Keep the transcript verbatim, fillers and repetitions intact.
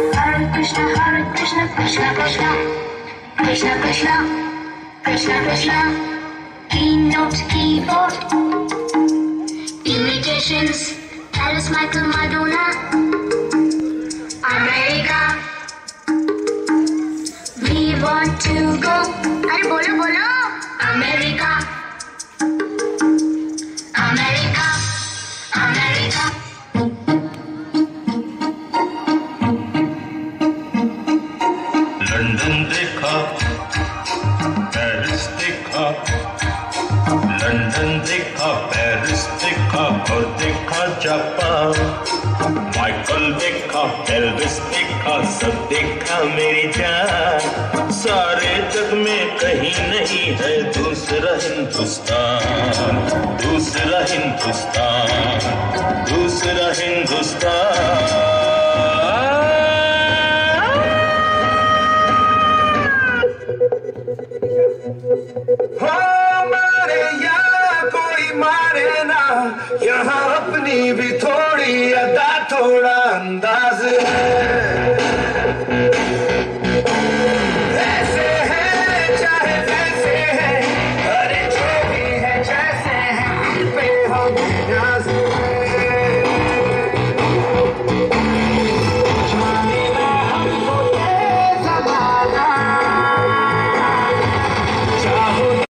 Hare Krishna, Hare Krishna, Krishna Krishna, Krishna Krishna, Krishna Krishna. Keynote, keyboard, imitations, Alice, Michael, Madonna, America. We want to go. अरे बोलो बोलो. America, America, America. London देखा, Paris देखा, London देखा, Paris देखा और देखा Japan. Michael देखा, एल्विस देखा, सब देखा मेरी जान। सारे जग में कहीं नहीं है दूसरा हिंदुस्तान, दूसरा हिंदुस्तान, दूसरा हिंदुस्तान। यहाँ अपनी भी थोड़ी अदा थोड़ा अंदाज है।